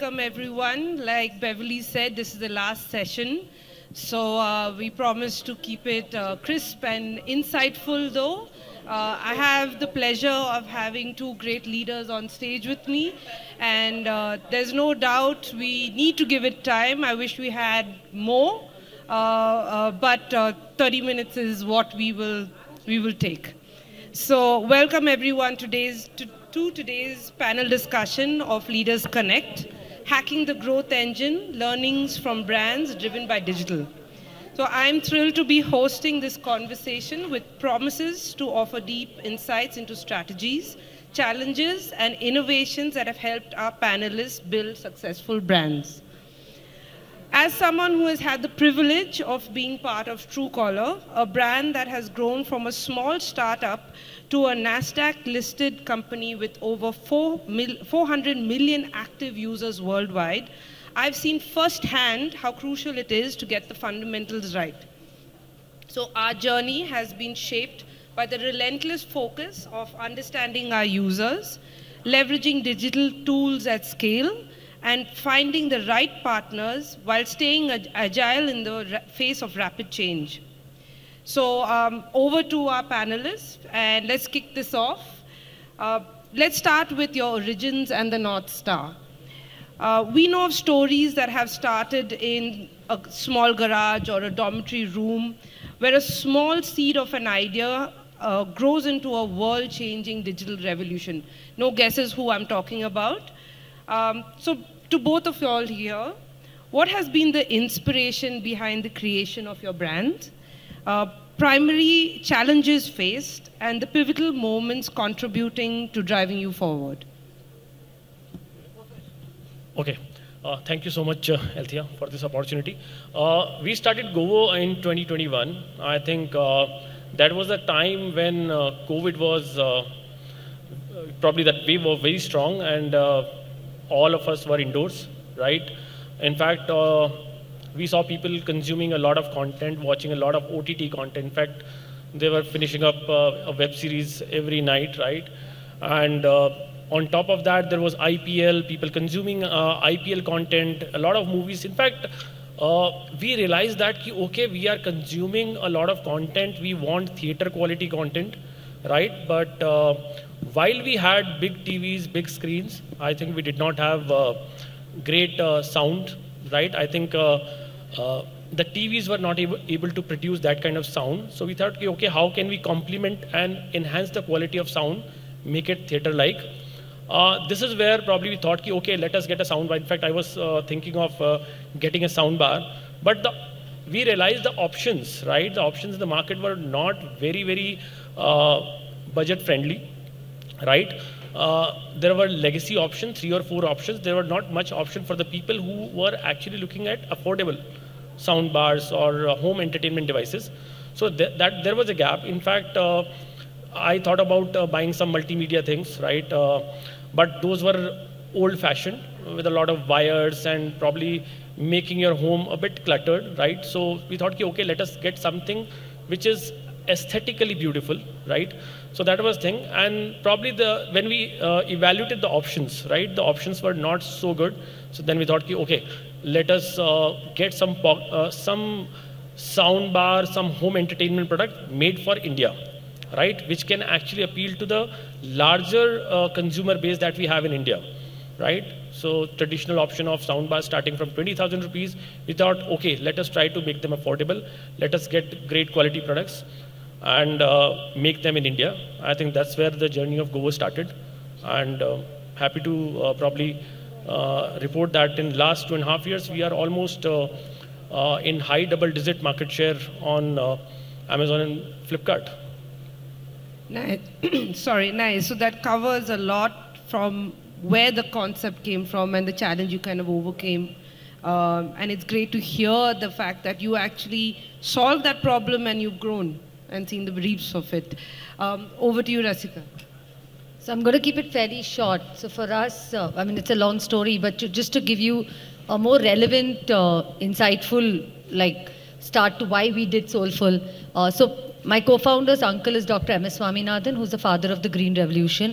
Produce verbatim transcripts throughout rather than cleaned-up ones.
welcome everyone. Like Beverly said, this is the last session. So uh, we promise to keep it uh, crisp and insightful though. Uh, I have the pleasure of having two great leaders on stage with me. And uh, there's no doubt we need to give it time. I wish we had more, uh, uh, but uh, thirty minutes is what we will, we will take. So welcome everyone today's, to, to today's panel discussion of Leaders Connect, Hacking the Growth Engine, Learnings from Brands Driven by Digital. So I'm thrilled to be hosting this conversation with promises to offer deep insights into strategies, challenges, and innovations that have helped our panelists build successful brands. As someone who has had the privilege of being part of Truecaller, a brand that has grown from a small startup to a NASDAQ-listed company with over four hundred million active users worldwide, I've seen firsthand how crucial it is to get the fundamentals right. So our journey has been shaped by the relentless focus of understanding our users, leveraging digital tools at scale, and finding the right partners while staying agile in the face of rapid change. So um, over to our panelists, and let's kick this off. Uh, let's start with your origins and the North Star. Uh, we know of stories that have started in a small garage or a dormitory room where a small seed of an idea uh, grows into a world-changing digital revolution. No guesses who I'm talking about. Um, so to both of you all here, what has been the inspiration behind the creation of your brand? Uh, primary challenges faced and the pivotal moments contributing to driving you forward. Okay, uh, thank you so much, uh, Althea, for this opportunity. Uh, we started Govo in twenty twenty-one. I think uh, that was the time when uh, COVID was, uh, probably that wave was very strong, and uh, all of us were indoors, right? In fact, uh, we saw people consuming a lot of content, watching a lot of O T T content. In fact, they were finishing up uh, a web series every night, right? And uh, on top of that, there was I P L, people consuming uh, I P L content, a lot of movies. In fact, uh, we realized that, okay, we are consuming a lot of content. We want theater quality content, right? But uh, while we had big T Vs, big screens, I think we did not have uh, great uh, sound, right? I think uh, uh, the T Vs were not able, able to produce that kind of sound. So we thought, okay, how can we complement and enhance the quality of sound, make it theater-like? Uh, this is where probably we thought, okay, let us get a sound bar. In fact, I was uh, thinking of uh, getting a sound bar. But the, we realized the options, right? The options in the market were not very, very uh, budget-friendly. Right? Uh, there were legacy options, three or four options. There were not much option for the people who were actually looking at affordable sound bars or uh, home entertainment devices. So th that there was a gap. In fact, uh, I thought about uh, buying some multimedia things, right? Uh, but those were old-fashioned with a lot of wires and probably making your home a bit cluttered, right? So we thought, okay, let us get something which is aesthetically beautiful, right? So that was thing, and probably the when we uh, evaluated the options, right, the options were not so good. So then we thought, okay, let us uh, get some uh, some sound bar, some home entertainment product made for India, right, which can actually appeal to the larger uh, consumer base that we have in India, right? So traditional option of sound bars starting from twenty thousand rupees, we thought, okay, let us try to make them affordable. Let us get great quality products and uh, make them in India. I think that's where the journey of Govo started. And uh, happy to uh, probably uh, report that in last two and a half years, we are almost uh, uh, in high double digit market share on uh, Amazon and Flipkart. Nice. Sorry, nice. So that covers a lot from where the concept came from and the challenge you kind of overcame. Um, and it's great to hear the fact that you actually solved that problem and you've grown and seen the reaps of it. Um, over to you, Rasika. So I'm going to keep it fairly short. So for us, uh, I mean, it's a long story, but to, just to give you a more relevant, uh, insightful, like, start to why we did Soulful. Uh, so my co-founder's uncle is Doctor M S Swaminathan, who's the father of the Green Revolution.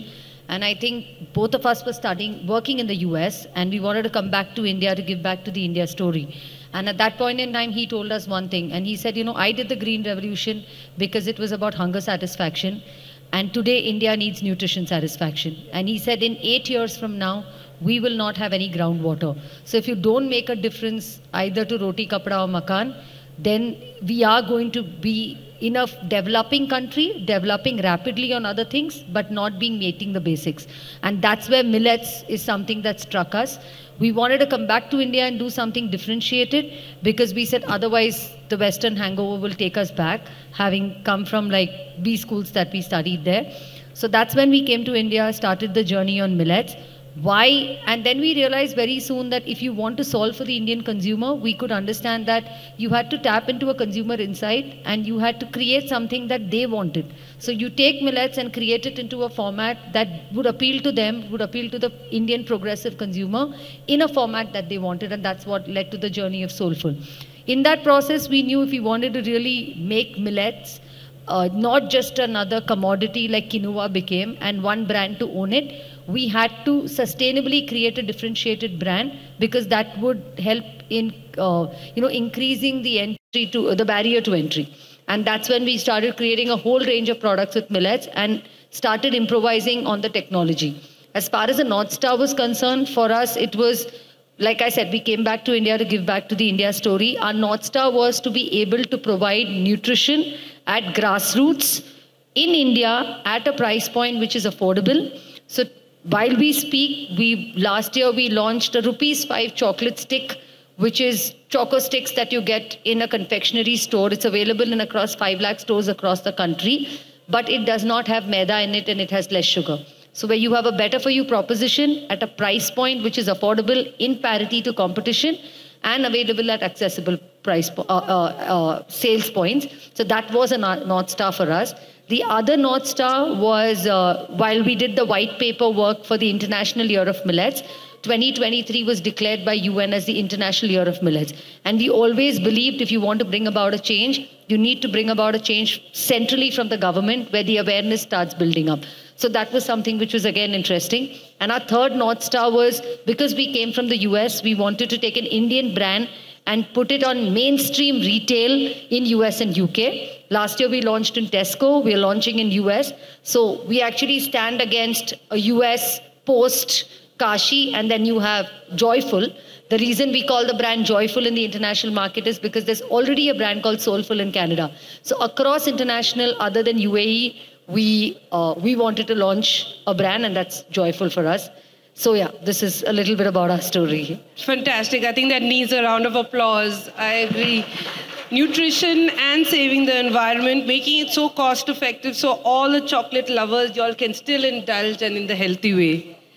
And I think both of us were studying, working in the U S, and we wanted to come back to India to give back to the India story. And at that point in time, he told us one thing, and he said, you know, I did the Green Revolution because it was about hunger satisfaction, and today India needs nutrition satisfaction. And he said, in eight years from now, we will not have any groundwater. So if you don't make a difference either to roti, kapda or makan, then we are going to be in a developing country, developing rapidly on other things, but not being meeting the basics. And that's where millets is something that struck us. We wanted to come back to India and do something differentiated because we said otherwise the Western hangover will take us back, having come from like B schools that we studied there. So that's when we came to India, started the journey on millets. Why? And then we realized very soon that if you want to solve for the Indian consumer, we could understand that you had to tap into a consumer insight and you had to create something that they wanted. So you take millets and create it into a format that would appeal to them, would appeal to the Indian progressive consumer in a format that they wanted, and that's what led to the journey of Soulful. In that process, we knew if we wanted to really make millets Uh, not just another commodity like quinoa became and one brand to own it, we had to sustainably create a differentiated brand because that would help in uh, you know increasing the entry to uh, the barrier to entry. And that's when we started creating a whole range of products with millets and started improvising on the technology. As far as the North Star was concerned, for us it was, like I said, we came back to India to give back to the India story. Our North Star was to be able to provide nutrition at grassroots in India at a price point which is affordable. So while we speak, we last year we launched a rupees five chocolate stick, which is choco sticks that you get in a confectionery store. It's available in across five lakh stores across the country, but it does not have maida in it and it has less sugar. So where you have a better for you proposition at a price point which is affordable in parity to competition and available at accessible price uh, uh, uh, sales points. So that was a North Star for us. The other North Star was uh, while we did the white paper work for the International Year of Millets, twenty twenty-three was declared by U N as the International Year of Millets. And we always believed if you want to bring about a change, you need to bring about a change centrally from the government where the awareness starts building up. So that was something which was again interesting. And our third North Star was because we came from the U S, we wanted to take an Indian brand and put it on mainstream retail in U S and U K. Last year we launched in Tesco, we are launching in U S. So we actually stand against a U S Post, Kashi, and then you have Joyful. The reason we call the brand Joyful in the international market is because there's already a brand called Soulful in Canada. So across international, other than U A E, we uh, we wanted to launch a brand, and that's Joyful for us. So yeah, this is a little bit about our story. Fantastic. I think that needs a round of applause. I agree. Nutrition and saving the environment, making it so cost effective so all the chocolate lovers, y'all can still indulge and in the healthy way.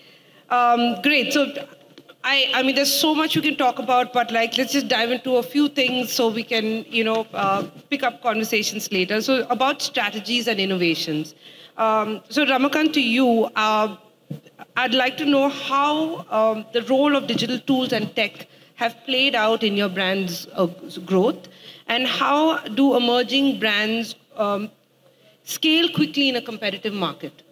Um, great. So I, I mean, there's so much we can talk about, but like, let's just dive into a few things so we can, you know, uh, pick up conversations later. So about strategies and innovations. Um, so Ramakant, to you, uh, I'd like to know how um, the role of digital tools and tech have played out in your brand's uh, growth, and how do emerging brands um, scale quickly in a competitive market?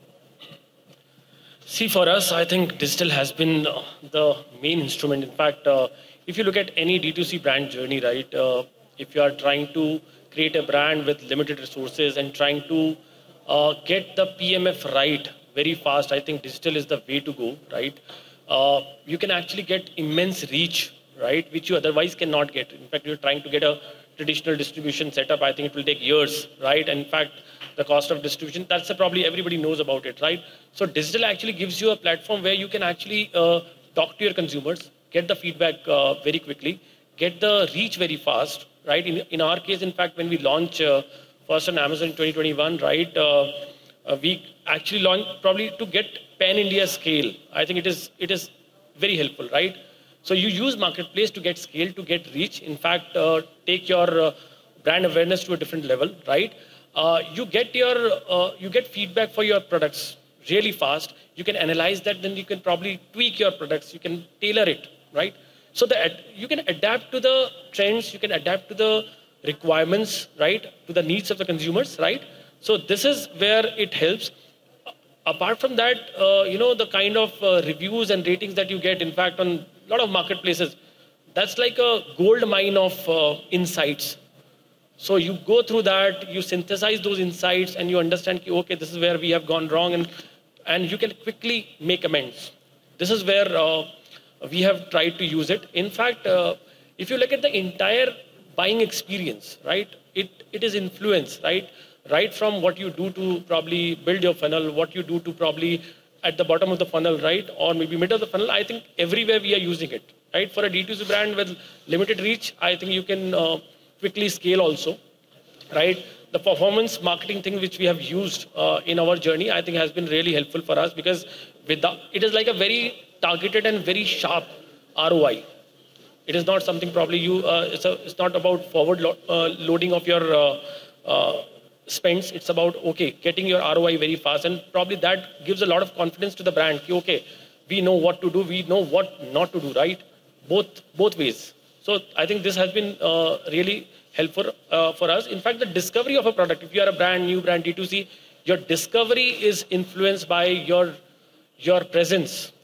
See, for us, I think digital has been uh, the main instrument. In fact, uh, if you look at any D two C brand journey, right, uh, if you are trying to create a brand with limited resources and trying to uh, get the P M F right very fast, I think digital is the way to go, right? Uh, you can actually get immense reach, right, which you otherwise cannot get. In fact, you're trying to get a traditional distribution setup, I think it will take years, right? And in fact, the cost of distribution, that's a, probably everybody knows about it, right? So digital actually gives you a platform where you can actually uh, talk to your consumers, get the feedback uh, very quickly, get the reach very fast, right? In, in our case, in fact, when we launch uh, first on Amazon in twenty twenty-one, right, uh, uh, we actually launched probably to get pan-India scale. I think it is, it is very helpful, right? So you use marketplace to get scale, to get reach. In fact, uh, take your uh, brand awareness to a different level, right? Uh, you get your, uh, you get feedback for your products really fast. You can analyze that, then you can probably tweak your products. You can tailor it, right? So that you can adapt to the trends, you can adapt to the requirements, right? To the needs of the consumers, right? So this is where it helps. apart from that, uh, you know, the kind of uh, reviews and ratings that you get, in fact, on a lot of marketplaces, that's like a gold mine of uh, insights. So you go through that, you synthesize those insights, and you understand, okay, this is where we have gone wrong, and, and you can quickly make amends. This is where uh, we have tried to use it. In fact, uh, if you look at the entire buying experience, right, it, it is influence, right? Right from what you do to probably build your funnel, what you do to probably at the bottom of the funnel, right? Or maybe middle of the funnel, I think everywhere we are using it, right? For a D two C brand with limited reach, I think you can uh, quickly scale also, right? The performance marketing thing which we have used uh, in our journey, I think has been really helpful for us, because with the, it is like a very targeted and very sharp R O I. It is not something probably you, uh, it's, a, it's not about forward lo uh, loading of your uh, uh, spends. It's about, okay, getting your R O I very fast, and probably that gives a lot of confidence to the brand. Okay, we know what to do, we know what not to do, right? Both, both ways. So I think this has been uh, really helpful uh, for us. In fact, the discovery of a product, if you are a brand new brand D two C, your discovery is influenced by your, your presence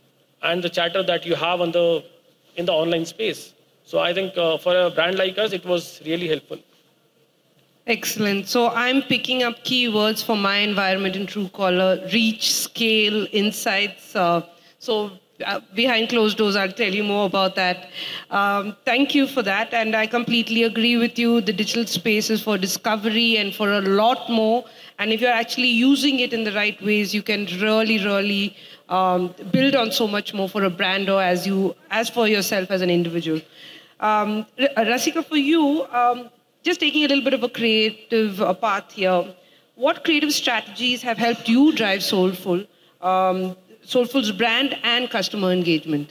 and the chatter that you have on the, in the online space. So I think uh, for a brand like us, it was really helpful. Excellent. So I'm picking up keywords for my environment in Truecaller: reach, scale, insights. Uh, so uh, behind closed doors, I'll tell you more about that. Um, thank you for that. And I completely agree with you. The digital space is for discovery and for a lot more. And if you're actually using it in the right ways, you can really, really um, build on so much more for a brand or as you, as for yourself as an individual. Um, Rasika, for you, um, just taking a little bit of a creative uh, path here, what creative strategies have helped you drive Soulful, um, Soulful's brand and customer engagement?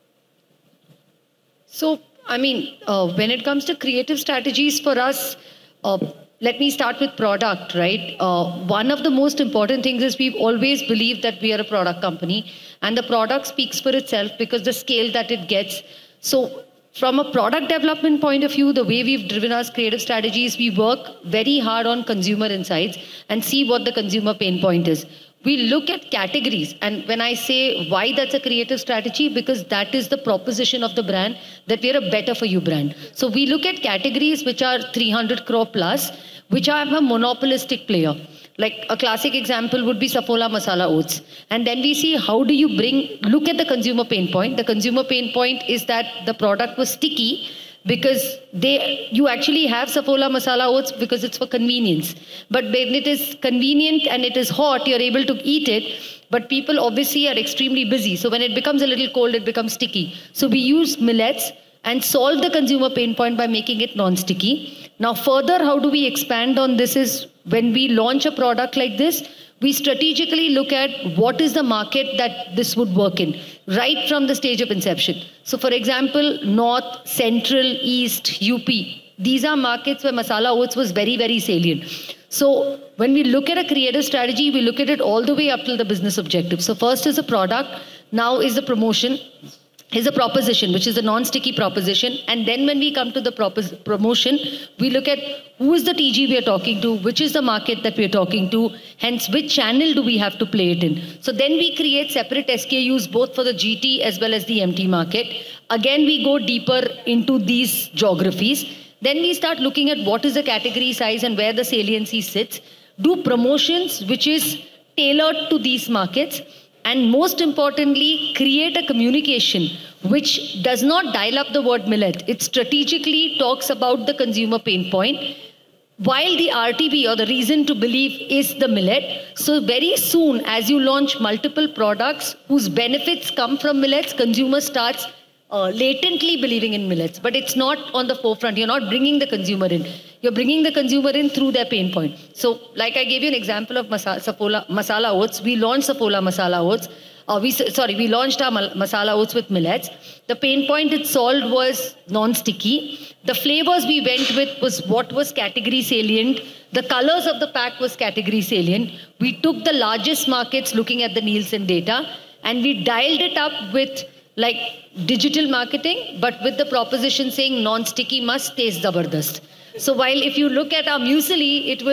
So, I mean, uh, when it comes to creative strategies for us, uh, let me start with product, right? Uh, one of the most important things is we've always believed that we are a product company, and the product speaks for itself because the scale that it gets. So, from a product development point of view, the way we've driven our creative strategies, we work very hard on consumer insights and see what the consumer pain point is. We look at categories, and when I say why that's a creative strategy, because that is the proposition of the brand, that we're a better for you brand. So we look at categories which are three hundred crore plus, which are a monopolistic player. Like a classic example would be Saffola Masala Oats. And then we see how do you bring, look at the consumer pain point. The consumer pain point is that the product was sticky because they, you actually have Saffola Masala Oats because it's for convenience. But when it is convenient and it is hot, you're able to eat it. But people obviously are extremely busy. So when it becomes a little cold, it becomes sticky. So we use millets and solve the consumer pain point by making it non-sticky. Now further, how do we expand on this is when we launch a product like this, we strategically look at what is the market that this would work in, right from the stage of inception. So for example, North, Central, East, U P, these are markets where Masala Oats was very, very salient. So when we look at a creative strategy, we look at it all the way up till the business objective. So first is a product, now is the promotion, is a proposition, which is a non-sticky proposition. And then when we come to the promotion, we look at who is the T G we are talking to, which is the market that we are talking to, hence which channel do we have to play it in. So then we create separate S K Us both for the G T as well as the M T market. Again, we go deeper into these geographies. Then we start looking at what is the category size and where the saliency sits. Do promotions which is tailored to these markets. And most importantly, create a communication which does not dial up the word millet. It strategically talks about the consumer pain point, while the R T B or the reason to believe is the millet. So very soon, as you launch multiple products whose benefits come from millets, consumer starts uh, latently believing in millets. But it's not on the forefront. You're not bringing the consumer in. You're bringing the consumer in through their pain point. So, like I gave you an example of Masala, Saffola, Masala Oats. We launched Saffola Masala Oats. Uh, we, sorry, we launched our Masala Oats with millets. The pain point it solved was non-sticky. The flavors we went with was what was category salient. The colors of the pack was category salient. We took the largest markets looking at the Nielsen data, and we dialed it up with like digital marketing, but with the proposition saying non-sticky must taste zabardast. So while if you look at our muesli, it will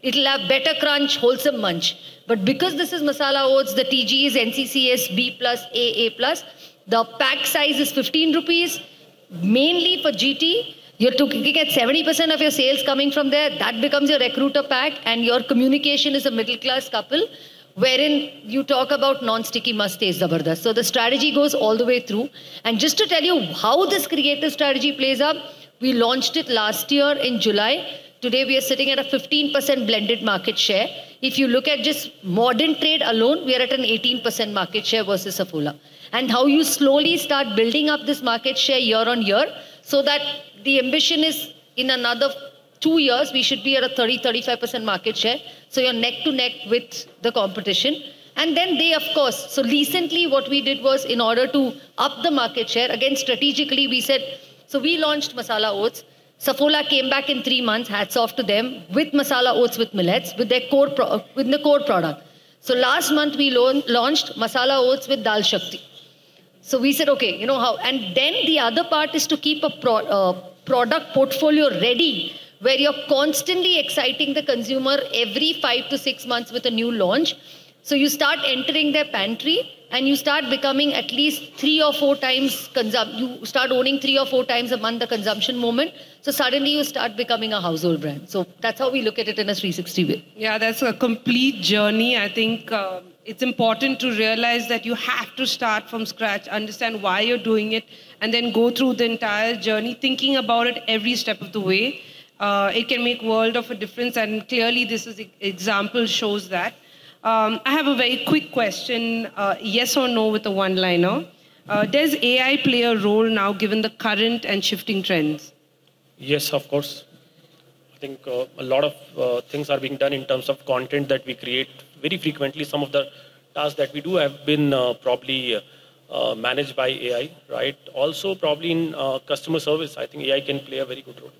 It'll have better crunch, wholesome munch. But because this is masala oats, the T G is N C C S B plus, A, A plus. The pack size is fifteen rupees, mainly for G T. You're looking at seventy percent of your sales coming from there. That becomes your recruiter pack, and your communication is a middle class couple, wherein you talk about non-sticky must taste zabardast. So the strategy goes all the way through. And just to tell you how this creative strategy plays up, we launched it last year in July. Today we are sitting at a fifteen percent blended market share. If you look at just modern trade alone, we are at an eighteen percent market share versus Saffola. And how you slowly start building up this market share year on year, so that the ambition is in another two years, we should be at a thirty, thirty-five percent market share. So you're neck to neck with the competition. And then they, of course, so recently what we did was, in order to up the market share, again, strategically, we said, so we launched masala oats. Saffola came back in three months, hats off to them, with masala oats with millets, with their core, pro with the core product. So last month we launched masala oats with Dal Shakti. So we said, okay, you know how, and then the other part is to keep a pro, uh, product portfolio ready, where you're constantly exciting the consumer every five to six months with a new launch. So you start entering their pantry, and you start becoming at least three or four times, consum you start owning three or four times a month the consumption moment. So suddenly you start becoming a household brand. So that's how we look at it in a three sixty way. Yeah, that's a complete journey. I think uh, it's important to realize that you have to start from scratch, understand why you're doing it, and then go through the entire journey, thinking about it every step of the way. Uh, it can make world of a difference, and clearly this is example shows that. Um, I have a very quick question, uh, yes or no with a one-liner. Uh, does A I play a role now given the current and shifting trends? Yes, of course. I think uh, a lot of uh, things are being done in terms of content that we create very frequently. Some of the tasks that we do have been uh, probably uh, managed by A I, right? Also probably in uh, customer service, I think A I can play a very good role.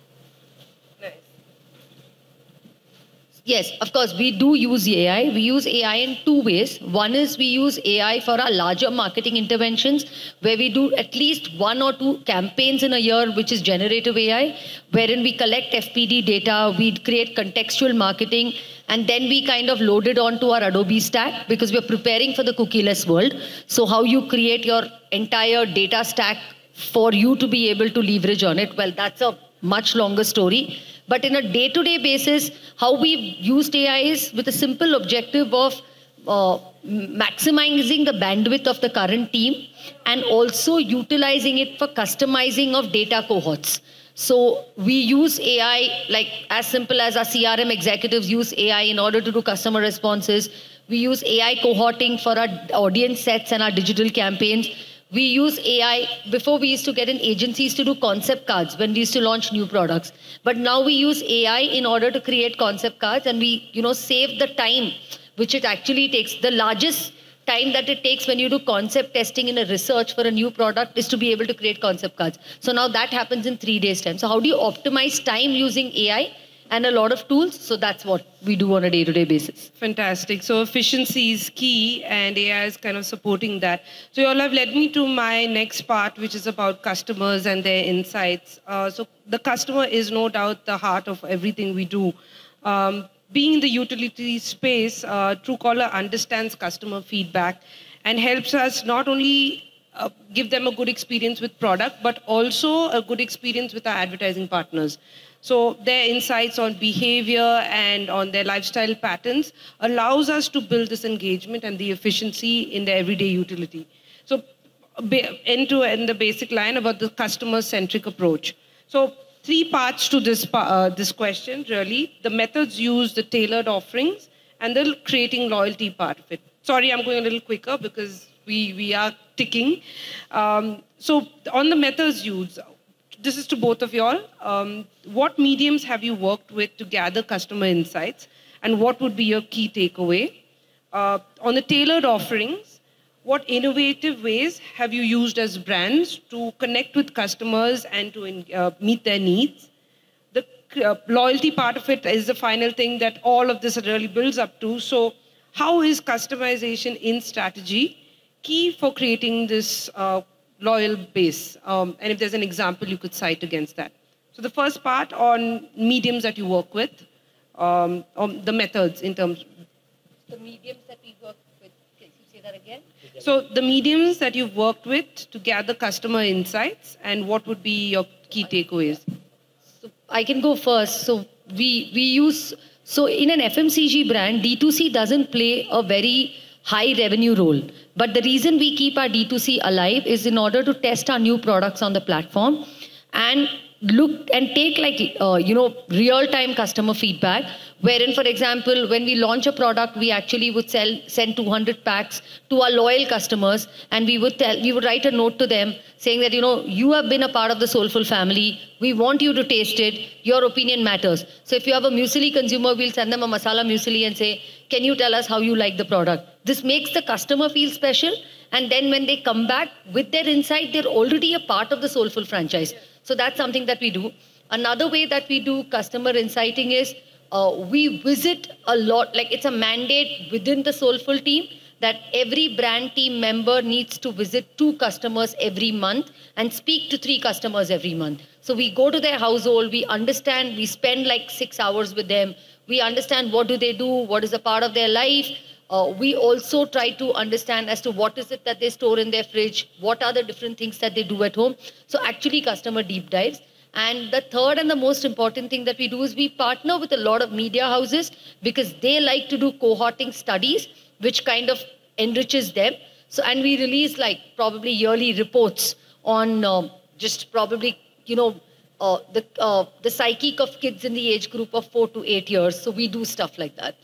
Yes, of course, we do use A I. We use A I in two ways. One is we use A I for our larger marketing interventions, where we do at least one or two campaigns in a year, which is generative A I, wherein we collect F P D data, we create contextual marketing, and then we kind of load it onto our Adobe stack, because we're preparing for the cookieless world. So how you create your entire data stack for you to be able to leverage on it, well, that's a much longer story. But in a day-to-day basis, how we've used A I is with a simple objective of uh, maximizing the bandwidth of the current team, and also utilizing it for customizing of data cohorts. So we use A I, like as simple as our C R M executives use A I in order to do customer responses. We use A I cohorting for our audience sets and our digital campaigns. We use A I, before we used to get in agencies to do concept cards when we used to launch new products. But now we use A I in order to create concept cards, and we, you know, save the time which it actually takes. The largest time that it takes when you do concept testing in a research for a new product is to be able to create concept cards. So now that happens in three days time. So how do you optimize time using A I and a lot of tools? So that's what we do on a day-to-day basis. Fantastic. So efficiency is key, and A I is kind of supporting that. So you all have led me to my next part, which is about customers and their insights. Uh, so the customer is no doubt the heart of everything we do. Um, being in the utility space, uh, Truecaller understands customer feedback and helps us not only uh, give them a good experience with product, but also a good experience with our advertising partners. So their insights on behavior and on their lifestyle patterns allows us to build this engagement and the efficiency in the everyday utility. So end to end, the basic line about the customer-centric approach. So three parts to this, uh, this question, really. The methods used, the tailored offerings, and the creating loyalty part of it. Sorry, I'm going a little quicker because we, we are ticking. Um, so on the methods used, this is to both of y'all. Um, what mediums have you worked with to gather customer insights, and what would be your key takeaway? Uh, on the tailored offerings, what innovative ways have you used as brands to connect with customers and to uh, meet their needs? The uh, loyalty part of it is the final thing that all of this really builds up to. So how is customization in strategy key for creating this uh, loyal base? Um, and if there's an example you could cite against that. So the first part on mediums that you work with, um, um, the methods in terms. The mediums that we work with. Can you say that again? So the mediums that you've worked with to gather customer insights, and what would be your key takeaways? So I can go first. So we we use so in an F M C G brand, D two C doesn't play a very high revenue role. But the reason we keep our D two C alive is in order to test our new products on the platform and look and take like uh, you know real time customer feedback, wherein for example when we launch a product we actually would sell send two hundred packs to our loyal customers, and we would tell we would write a note to them saying that you know you have been a part of the Soulful family, we want you to taste it, your opinion matters. So if you have a muesli consumer, we'll send them a masala muesli and say, can you tell us how you like the product? This makes the customer feel special, and then when they come back with their insight, they're already a part of the Soulful franchise. So that's something that we do. Another way that we do customer insighting is uh, we visit a lot, like it's a mandate within the Soulful team that every brand team member needs to visit two customers every month and speak to three customers every month. So we go to their household, we understand, we spend like six hours with them, we understand what do they do, what is a part of their life. Uh, we also try to understand as to what is it that they store in their fridge, what are the different things that they do at home. So actually customer deep dives. And the third and the most important thing that we do is we partner with a lot of media houses because they like to do cohorting studies, which kind of enriches them. So, and we release like probably yearly reports on um, just probably, you know, uh, the, uh, the psychic of kids in the age group of four to eight years. So we do stuff like that.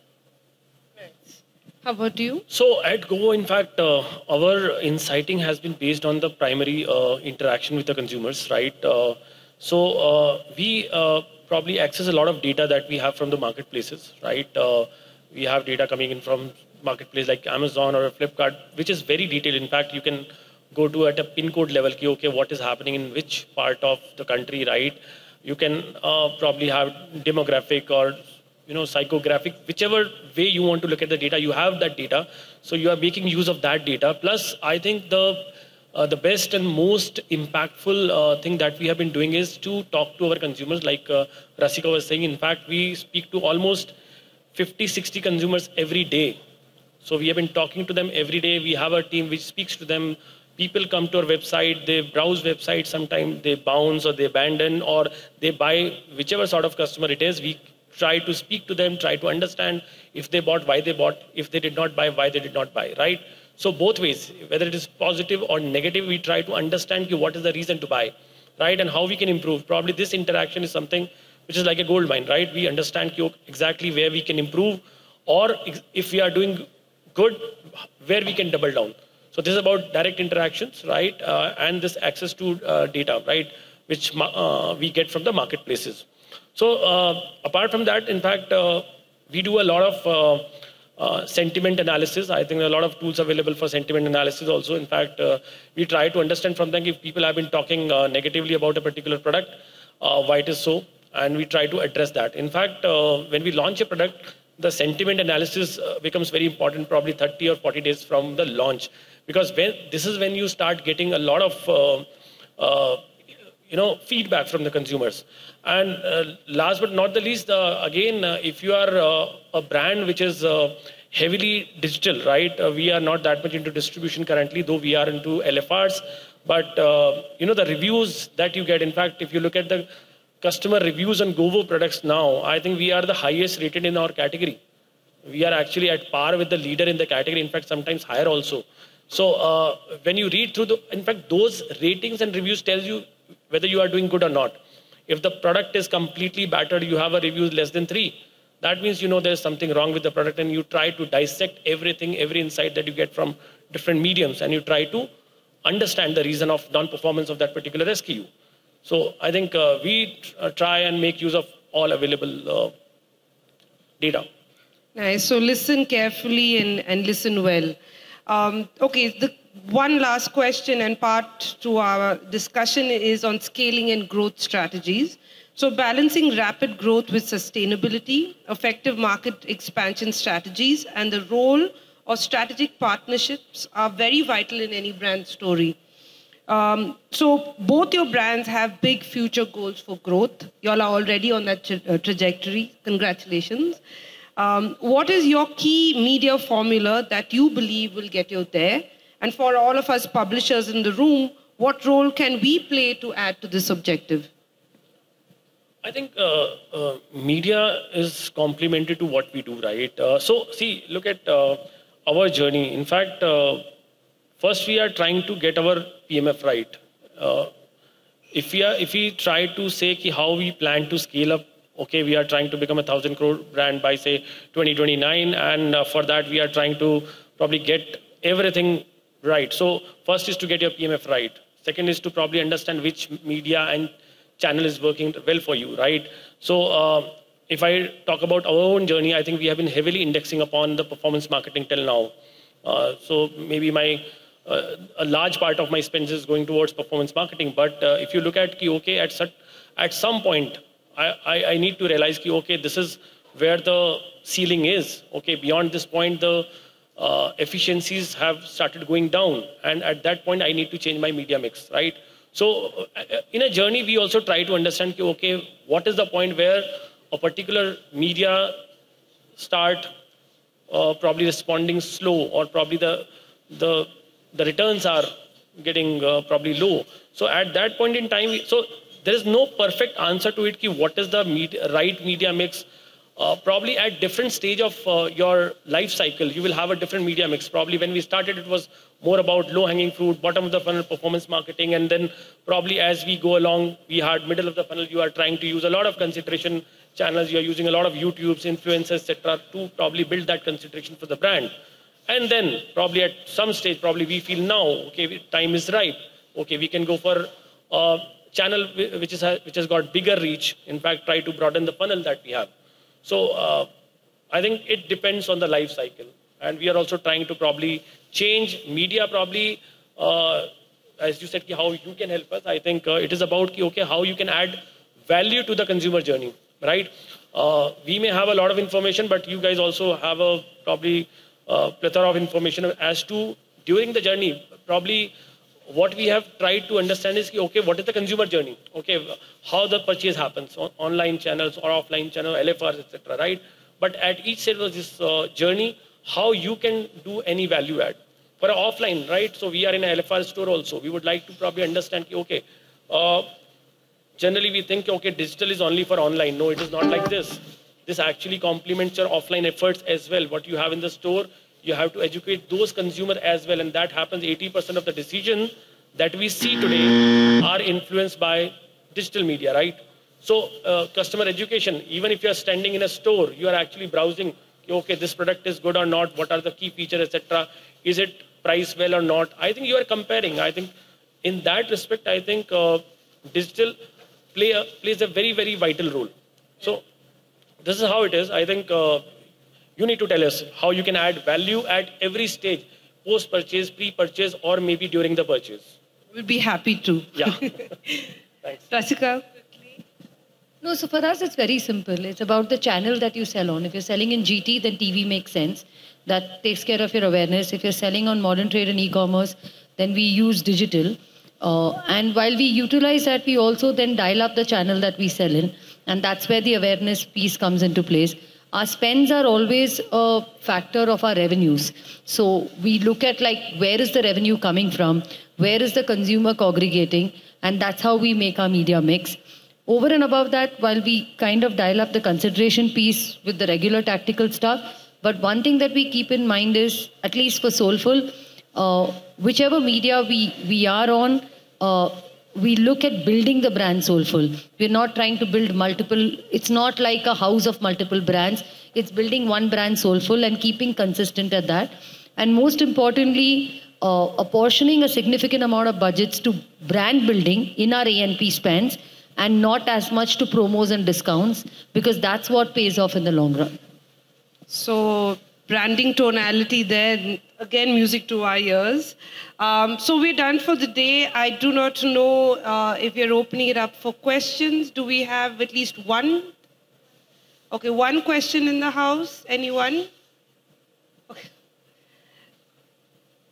How about you? So at Go, in fact, uh, our inciting has been based on the primary uh, interaction with the consumers, right? Uh, so uh, we uh, probably access a lot of data that we have from the marketplaces, right? Uh, we have data coming in from marketplace like Amazon or Flipkart, which is very detailed. In fact, you can go to at a pin code level, okay, what is happening in which part of the country, right? You can uh, probably have demographic or you know, psychographic, whichever way you want to look at the data, you have that data. So you are making use of that data. Plus, I think the uh, the best and most impactful uh, thing that we have been doing is to talk to our consumers. Like uh, Rasika was saying, in fact, we speak to almost fifty, sixty consumers every day. So we have been talking to them every day. We have a team which speaks to them. People come to our website, they browse websites, sometimes they bounce or they abandon or they buy whichever sort of customer it is. We try to speak to them, try to understand if they bought, why they bought, if they did not buy, why they did not buy, right? So both ways, whether it is positive or negative, we try to understand what is the reason to buy, right? And how we can improve. Probably this interaction is something which is like a gold mine, right? We understand exactly where we can improve, or if we are doing good, where we can double down. So this is about direct interactions, right? Uh, and this access to uh, data, right? Which uh, we get from the marketplaces. So uh, apart from that, in fact, uh, we do a lot of uh, uh, sentiment analysis. I think there are a lot of tools available for sentiment analysis also. In fact, uh, we try to understand from them if people have been talking uh, negatively about a particular product, uh, why it is so, and we try to address that. In fact, uh, when we launch a product, the sentiment analysis uh, becomes very important, probably thirty or forty days from the launch, because when, this is when you start getting a lot of uh, uh, you know, feedback from the consumers. And uh, last but not the least, uh, again, uh, if you are uh, a brand which is uh, heavily digital, right? Uh, we are not that much into distribution currently, though we are into L F Rs. But, uh, you know, the reviews that you get, in fact, if you look at the customer reviews on Govo products now, I think we are the highest rated in our category. We are actually at par with the leader in the category, in fact, sometimes higher also. So uh, when you read through the, in fact, those ratings and reviews tells you whether you are doing good or not. If the product is completely battered, you have a review less than three. That means you know there's something wrong with the product, and you try to dissect everything, every insight that you get from different mediums, and you try to understand the reason of non-performance of that particular S K U. So I think uh, we uh, try and make use of all available uh, data. Nice. So listen carefully and, and listen well. Um, okay, the one last question and part to our discussion is on scaling and growth strategies. So balancing rapid growth with sustainability, effective market expansion strategies, and the role of strategic partnerships are very vital in any brand story. Um, so both your brands have big future goals for growth. You all are already on that tra- uh, trajectory. Congratulations. Um, what is your key media formula that you believe will get you there? And for all of us publishers in the room, what role can we play to add to this objective? I think uh, uh, media is complementary to what we do, right? Uh, so, see, look at uh, our journey. In fact, uh, first we are trying to get our P M F right. Uh, if we are, if we try to say ki how we plan to scale up, okay, we are trying to become a thousand crore brand by say twenty twenty-nine, and uh, for that we are trying to probably get everything right. So, first is to get your P M F right. Second is to probably understand which media and channel is working well for you, right? So uh, if I talk about our own journey, I think we have been heavily indexing upon the performance marketing till now. Uh, so maybe my uh, a large part of my spends is going towards performance marketing. But uh, if you look at ki, okay, at such, at some point, I, I, I need to realize ki, okay, this is where the ceiling is. Okay, beyond this point, the uh, efficiencies have started going down, and at that point, I need to change my media mix, right? So uh, in a journey, we also try to understand, okay, what is the point where a particular media start uh, probably responding slow, or probably the, the, the returns are getting uh, probably low. So at that point in time, so there is no perfect answer to it, ki what is the media, right media mix. Uh, probably at different stage of uh, your life cycle, you will have a different media mix. Probably when we started, it was more about low-hanging fruit, bottom of the funnel performance marketing, and then probably as we go along, we had middle of the funnel. You are trying to use a lot of consideration channels. You are using a lot of YouTubes, influencers, et cetera, to probably build that consideration for the brand. And then probably at some stage, probably we feel now, okay, time is ripe. Okay, we can go for a channel which is which has got bigger reach. In fact, try to broaden the funnel that we have. So uh, I think it depends on the life cycle. And we are also trying to probably change media, probably, uh, as you said, how you can help us. I think uh, it is about, okay, how you can add value to the consumer journey, right? Uh, we may have a lot of information, but you guys also have a probably uh, plethora of information as to during the journey, probably what we have tried to understand is, okay, what is the consumer journey? Okay, how the purchase happens on online channels or offline channel, L F Rs, et cetera, right? But at each stage of this uh, journey, how you can do any value add. For an offline, right? So we are in an L F R store also. We would like to probably understand, okay, uh, generally we think, okay, digital is only for online. No, it is not like this. This actually complements your offline efforts as well. What you have in the store, you have to educate those consumers as well. And that happens, eighty percent of the decisions that we see today are influenced by digital media, right? So uh, customer education, even if you're standing in a store, you are actually browsing, okay, this product is good or not, what are the key features, et cetera. Is it priced well or not? I think you are comparing. I think in that respect, I think uh, digital play a, plays a very, very vital role. So this is how it is. I think uh, you need to tell us how you can add value at every stage, post-purchase, pre-purchase, or maybe during the purchase. We'll be happy to. Yeah. Thanks. Rasika? No, so for us, it's very simple. It's about the channel that you sell on. If you're selling in G T, then T V makes sense. That takes care of your awareness. If you're selling on modern trade and e-commerce, then we use digital. Uh, and while we utilize that, we also then dial up the channel that we sell in. And that's where the awareness piece comes into place. Our spends are always a factor of our revenues. So we look at like, where is the revenue coming from? Where is the consumer congregating? And that's how we make our media mix. Over and above that, while we kind of dial up the consideration piece with the regular tactical stuff, but one thing that we keep in mind is, at least for Soulful, uh, whichever media we, we are on, uh, we look at building the brand Soulful. We're not trying to build multiple, it's not like a house of multiple brands. It's building one brand Soulful and keeping consistent at that. And most importantly, uh, apportioning a significant amount of budgets to brand building in our A N P spends and not as much to promos and discounts, because that's what pays off in the long run. So branding tonality there, again, music to our ears. Um, so we're done for the day. I do not know uh, if you're opening it up for questions. Do we have at least one? Okay, one question in the house. Anyone? Okay.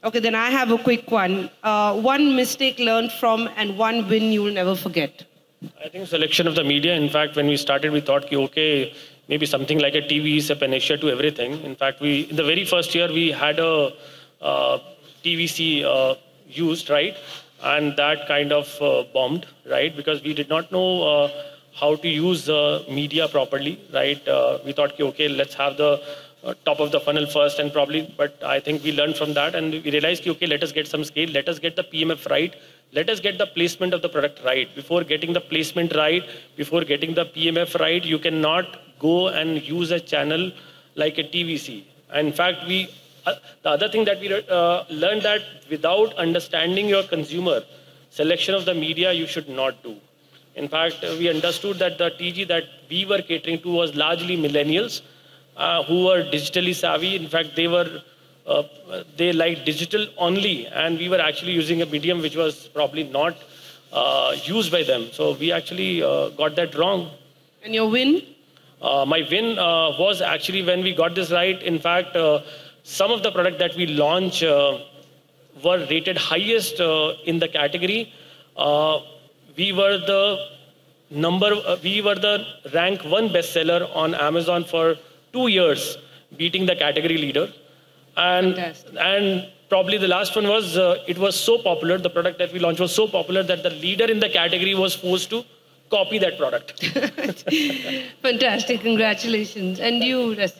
Okay, then I have a quick one. Uh, one mistake learned from and one win you will never forget. I think selection of the media. In fact, when we started, we thought, okay, maybe something like a T V is a panacea to everything. In fact, we in the very first year, we had a uh, T V C uh, used, right? And that kind of uh, bombed, right? Because we did not know uh, how to use uh, media properly, right? Uh, we thought, okay, let's have the uh, top of the funnel first and probably, but I think we learned from that and we realized, okay, let us get some scale, let us get the P M F right, let us get the placement of the product right. Before getting the placement right, before getting the P M F right, you cannot go and use a channel like a T V C. In fact, we uh, the other thing that we uh, learned that without understanding your consumer, selection of the media you should not do. In fact, uh, we understood that the T G that we were catering to was largely millennials uh, who were digitally savvy. In fact, they were uh, they liked digital only, and we were actually using a medium which was probably not uh, used by them. So we actually uh, got that wrong. And your win? Uh, my win uh, was actually when we got this right. In fact, uh, some of the product that we launched uh, were rated highest uh, in the category. Uh, we were the number, uh, we were the rank one bestseller on Amazon for two years, beating the category leader. And, Fantastic. and probably the last one was, uh, it was so popular, the product that we launched was so popular that the leader in the category was forced to copy that product. Fantastic, congratulations. And you, Rasika?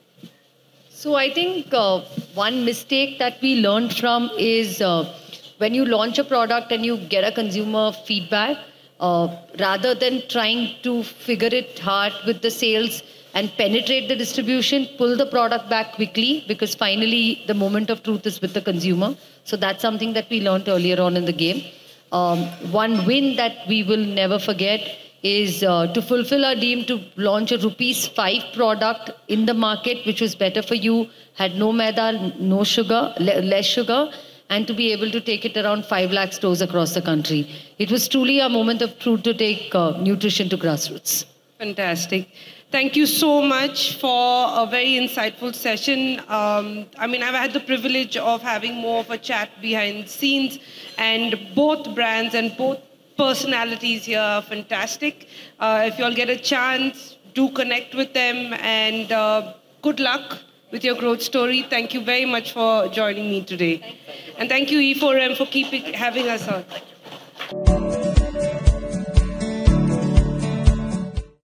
So I think uh, one mistake that we learned from is uh, when you launch a product and you get a consumer feedback, uh, rather than trying to figure it hard with the sales and penetrate the distribution, pull the product back quickly, because finally the moment of truth is with the consumer. So that's something that we learned earlier on in the game. Um, one win that we will never forget is uh, to fulfill our dream to launch a rupees five product in the market, which was better for you, had no maida, no sugar, le less sugar, and to be able to take it around five lakh stores across the country. It was truly a moment of truth to take uh, nutrition to grassroots. Fantastic. Thank you so much for a very insightful session. Um, I mean, I've had the privilege of having more of a chat behind the scenes, and both brands and both personalities here are fantastic. Uh, if you all get a chance, do connect with them, and uh, good luck with your growth story. Thank you very much for joijoining me today. And thank you E four M for keeping having us on.